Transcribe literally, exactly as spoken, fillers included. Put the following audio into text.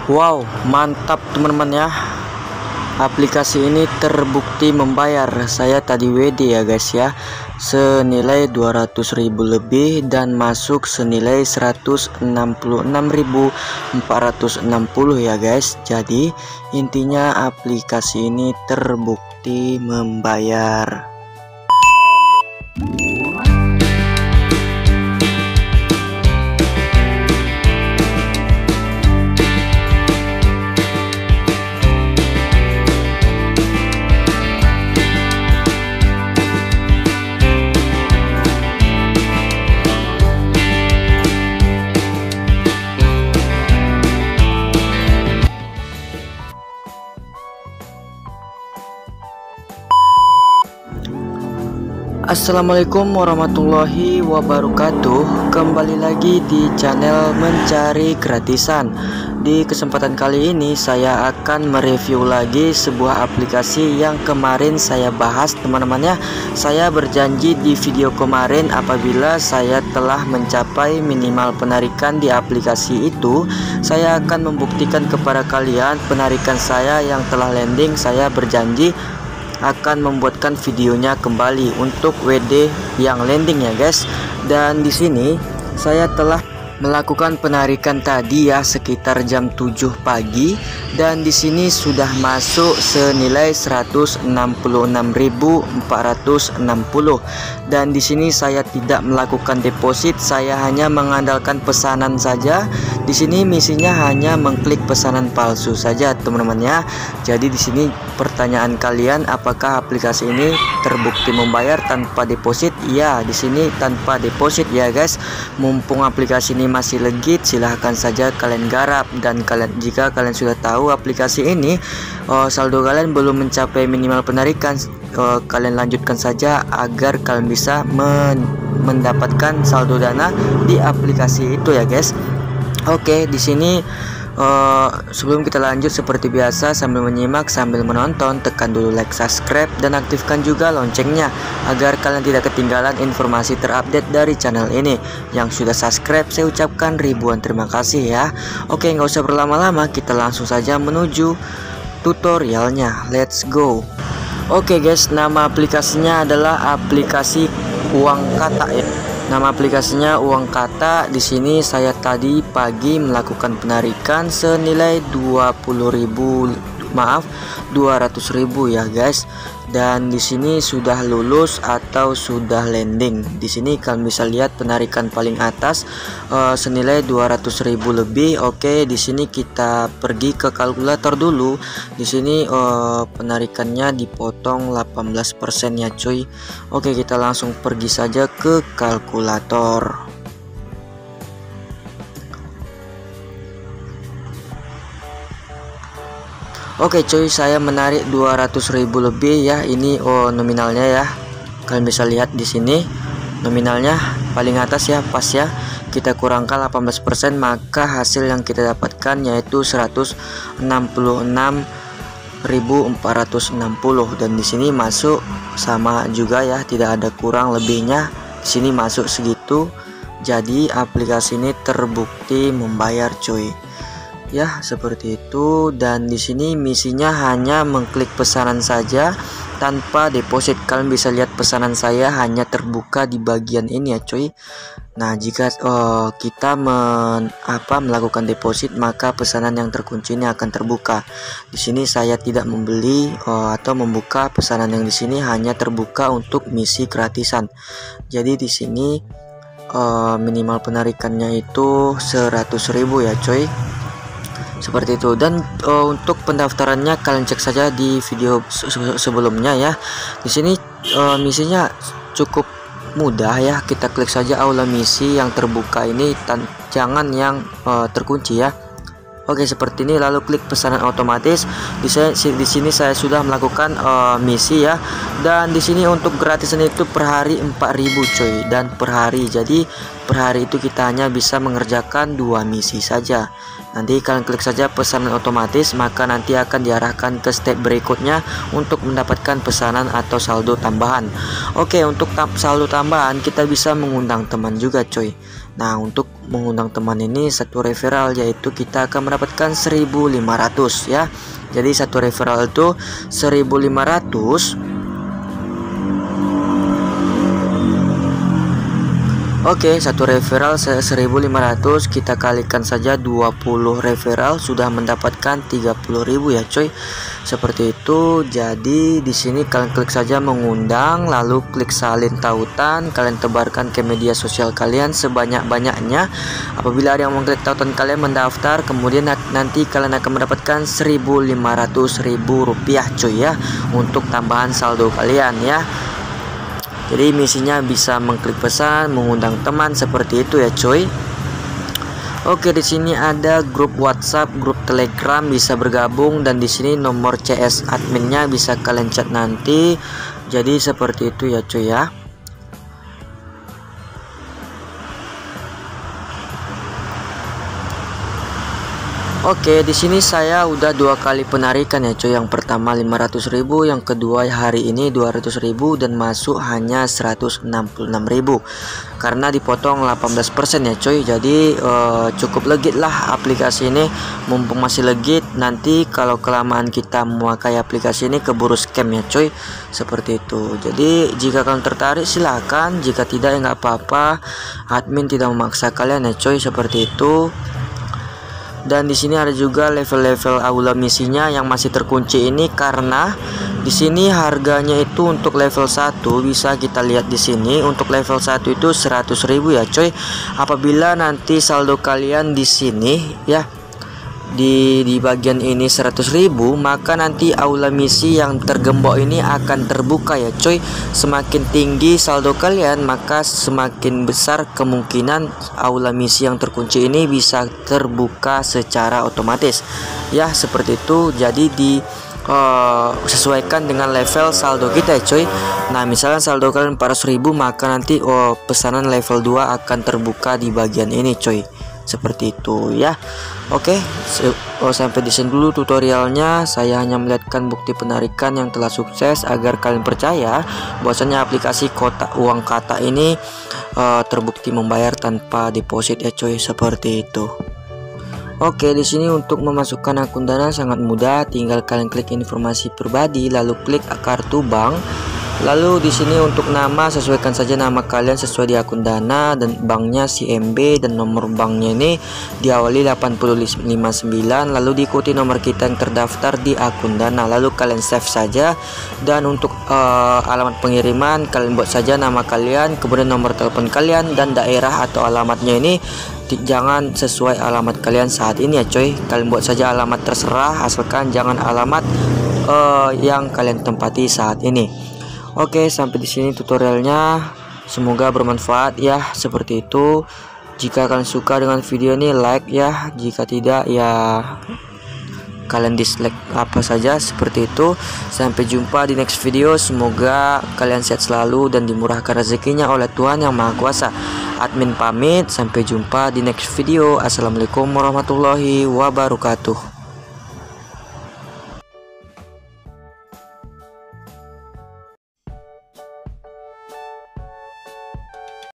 Wow, mantap teman-teman ya. Aplikasi ini terbukti membayar. Saya tadi W D ya guys ya, senilai dua ratus ribu lebih dan masuk senilai seratus enam puluh enam ribu empat ratus enam puluh ya guys. Jadi intinya aplikasi ini terbukti membayar. Assalamualaikum warahmatullahi wabarakatuh. Kembali lagi di channel Mencari Gratisan. Di kesempatan kali ini saya akan mereview lagi sebuah aplikasi yang kemarin saya bahas teman-teman ya. Saya berjanji di video kemarin apabila saya telah mencapai minimal penarikan di aplikasi itu, saya akan membuktikan kepada kalian penarikan saya yang telah landing. Saya berjanji akan membuatkan videonya kembali untuk W D yang landing ya guys. Dan di sini saya telah melakukan penarikan tadi ya sekitar jam tujuh pagi dan di sini sudah masuk senilai seratus enam puluh enam ribu empat ratus enam puluh. Dan di sini saya tidak melakukan deposit, saya hanya mengandalkan pesanan saja. Di sini misinya hanya mengklik pesanan palsu saja teman-teman ya. Jadi di sini pertanyaan kalian, apakah aplikasi ini terbukti membayar tanpa deposit? Ya, di sini tanpa deposit ya guys. Mumpung aplikasi ini masih legit, silahkan saja kalian garap. Dan kalian, jika kalian sudah tahu aplikasi ini oh, saldo kalian belum mencapai minimal penarikan, oh, kalian lanjutkan saja agar kalian bisa men mendapatkan saldo dana di aplikasi itu ya guys. Oke, di sini uh, sebelum kita lanjut seperti biasa, sambil menyimak sambil menonton, tekan dulu like, subscribe dan aktifkan juga loncengnya agar kalian tidak ketinggalan informasi terupdate dari channel ini. Yang sudah subscribe saya ucapkan ribuan terima kasih ya. Oke, nggak usah berlama-lama, kita langsung saja menuju tutorialnya. Let's go. Oke guys, nama aplikasinya adalah aplikasi Uang Kata ya. Nama aplikasinya Uang Kata. Di sini saya tadi pagi melakukan penarikan senilai dua puluh ribu, maaf dua ratus ribu ya guys. Dan di sini sudah lulus atau sudah landing. Di sini kalian bisa lihat penarikan paling atas uh, senilai dua ratus ribu lebih. Oke, di sini kita pergi ke kalkulator dulu. Di sini uh, penarikannya dipotong delapan belas persen ya cuy. Oke, kita langsung pergi saja ke kalkulator. Oke cuy, saya menarik dua ratus ribu lebih ya. Ini oh nominalnya ya. Kalian bisa lihat di sini nominalnya paling atas ya, pas ya. Kita kurangkan delapan belas persen, maka hasil yang kita dapatkan yaitu seratus enam puluh enam ribu empat ratus enam puluh. Dan di sini masuk sama juga ya, tidak ada kurang lebihnya. Di sini masuk segitu. Jadi aplikasi ini terbukti membayar cuy. Ya, seperti itu. Dan di sini misinya hanya mengklik pesanan saja tanpa deposit. Kalian bisa lihat pesanan saya hanya terbuka di bagian ini ya cuy. Nah, jika uh, kita men, apa, melakukan deposit, maka pesanan yang terkunci ini akan terbuka. Di sini saya tidak membeli uh, atau membuka pesanan yang di sini, hanya terbuka untuk misi gratisan. Jadi di sini uh, minimal penarikannya itu seratus ribu ya cuy. Seperti itu. Dan uh, untuk pendaftarannya kalian cek saja di video se sebelumnya ya. Di sini uh, misinya cukup mudah ya. Kita klik saja aula misi yang terbuka ini, jangan yang uh, terkunci ya. Oke, seperti ini. Lalu klik pesanan otomatis. Di, di sini saya sudah melakukan uh, misi ya. Dan di sini untuk gratisan itu per hari empat ribu coy, dan per hari. Jadi per hari itu kita hanya bisa mengerjakan dua misi saja. Nanti kalian klik saja pesanan otomatis, maka nanti akan diarahkan ke step berikutnya untuk mendapatkan pesanan atau saldo tambahan. Oke, untuk saldo tambahan kita bisa mengundang teman juga coy. Nah, untuk mengundang teman ini satu referral, yaitu kita akan mendapatkan seribu lima ratus ya. Jadi satu referral itu seribu lima ratus. Oke, satu referral seribu lima ratus, kita kalikan saja dua puluh referral, sudah mendapatkan tiga puluh ribu ya coy. Seperti itu. Jadi di sini kalian klik saja mengundang, lalu klik salin tautan, kalian tebarkan ke media sosial kalian sebanyak-banyaknya. Apabila ada yang mengklik tautan kalian, mendaftar, kemudian nanti kalian akan mendapatkan seribu lima ratus ribu rupiah coy ya, untuk tambahan saldo kalian ya. Jadi misinya bisa mengklik pesan, mengundang teman, seperti itu ya coy. Oke, di sini ada grup WhatsApp, grup Telegram, bisa bergabung, dan di sini nomor C S adminnya bisa kalian chat nanti. Jadi seperti itu ya coy ya. Oke, di sini saya udah dua kali penarikan ya coy. Yang pertama lima ratus ribu, yang kedua hari ini dua ratus ribu, dan masuk hanya seratus enam puluh enam ribu karena dipotong delapan belas persen ya coy. Jadi uh, cukup legit lah aplikasi ini, mumpung masih legit. Nanti kalau kelamaan kita memakai aplikasi ini keburu scam ya coy, seperti itu. Jadi jika kalian tertarik silahkan, jika tidak ya nggak apa-apa, admin tidak memaksa kalian ya coy, seperti itu. Dan di sini ada juga level-level aula misinya yang masih terkunci ini, karena di sini harganya itu untuk level satu bisa kita lihat di sini. Untuk level satu itu seratus ribu ya coy. Apabila nanti saldo kalian di sini ya, di di bagian ini seratus ribu, maka nanti aula misi yang tergembok ini akan terbuka ya coy. Semakin tinggi saldo kalian, maka semakin besar kemungkinan aula misi yang terkunci ini bisa terbuka secara otomatis ya, seperti itu. Jadi di Uh, sesuaikan dengan level saldo kita ya coy. Nah, misalnya saldo kalian empat ratus ribu, maka nanti oh, pesanan level dua akan terbuka di bagian ini coy, seperti itu ya. Oke, oh, sampai di sini dulu tutorialnya. Saya hanya melihatkan bukti penarikan yang telah sukses agar kalian percaya bahwasanya aplikasi kotak uang kata ini uh, terbukti membayar tanpa deposit ya coy, seperti itu. Oke, di sini untuk memasukkan akun Dana sangat mudah, tinggal kalian klik informasi pribadi, lalu klik kartu bank. Lalu di sini untuk nama, sesuaikan saja nama kalian sesuai di akun Dana, dan banknya C M B, dan nomor banknya ini diawali delapan nol lima sembilan, lalu diikuti nomor kita yang terdaftar di akun Dana, lalu kalian save saja. Dan untuk uh, alamat pengiriman, kalian buat saja nama kalian, kemudian nomor telepon kalian, dan daerah atau alamatnya ini jangan sesuai alamat kalian saat ini ya coy. Kalian buat saja alamat terserah, asalkan jangan alamat uh, yang kalian tempati saat ini. Oke, sampai di sini tutorialnya, semoga bermanfaat ya, seperti itu. Jika kalian suka dengan video ini, like ya, jika tidak ya kalian dislike apa saja, seperti itu. Sampai jumpa di next video, semoga kalian sehat selalu dan dimurahkan rezekinya oleh Tuhan Yang Maha Kuasa. Admin pamit, sampai jumpa di next video. Assalamualaikum warahmatullahi wabarakatuh.